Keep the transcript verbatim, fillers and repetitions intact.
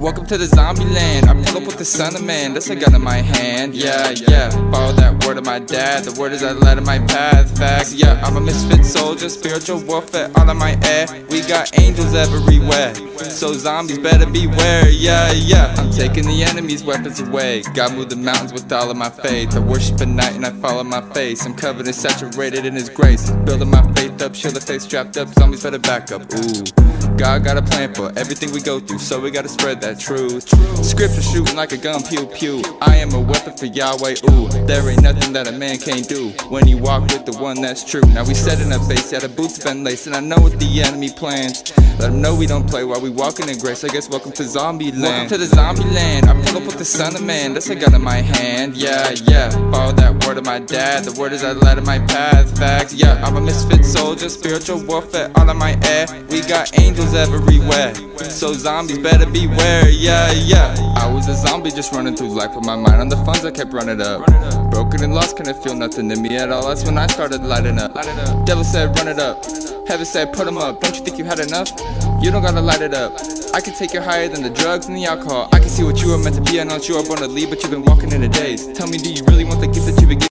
Welcome to the Zombieland. I pull up with the son of man, that's a gun in my hand. Yeah, yeah, follow that word of my dad. The word is that light of my path. Facts, yeah, I'm a misfit soldier. Spiritual warfare all in my air. We got angels everywhere, so zombies better beware. Yeah, yeah, I'm taking the enemy's weapons away. God moved the mountains with all of my faith. I worship at night and I follow my face. I'm covered and saturated in His grace. Building my faith up, shield the face strapped up. Zombies better back up. Ooh, God got a plan for everything we go through, so we gotta spread that truth. Scripture shooting like a gun, pew pew. I am a weapon for Yahweh. Ooh, there ain't nothing that a man can't do when you walk with the one that's true. Now we setting up base, yeah, the boots been laced, and I know what the enemy plans. Let them know we don't play while we walking in grace. I guess welcome to Zombieland. Welcome to the Zombieland. I pull up with the son of man, that's a gun in my hand. Yeah, yeah, follow that word of my dad. The word is that light of my path. Facts, yeah, I'm a misfit soldier. Spiritual warfare all in my air. We got angels everywhere, so zombies better beware. Yeah, yeah, I was a zombie just running through life with my mind on the funds. I kept running up, broken and lost, couldn't feel nothing in me at all. That's when I started lighting up. Devil said run it up, heaven said put 'em up. Don't you think you had enough? You don't gotta light it up. I can take you higher than the drugs and the alcohol. I can see what you were meant to be. I know that you are born to lead, but you've been walking in the days. Tell me, do you really want the gift that you've been given?